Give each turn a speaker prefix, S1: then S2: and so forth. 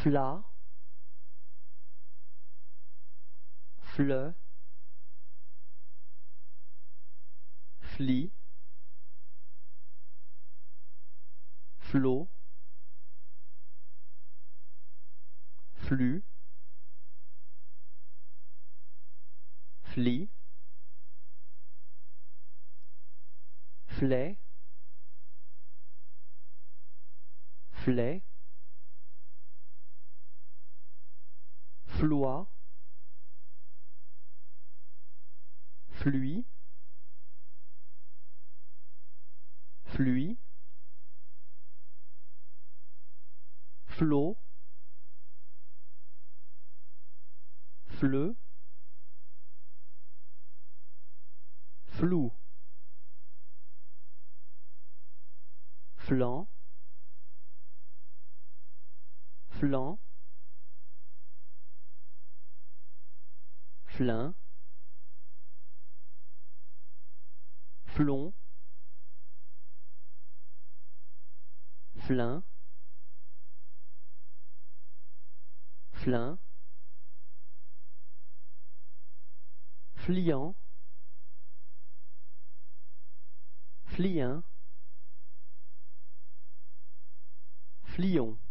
S1: fla, fleu, fli, flot, flux, fli, flait, flait, floie, fluit, fluit, flot, fleu, flou, flanc, flanc, flin, flon, flin, flin, fliant, fliant, flion.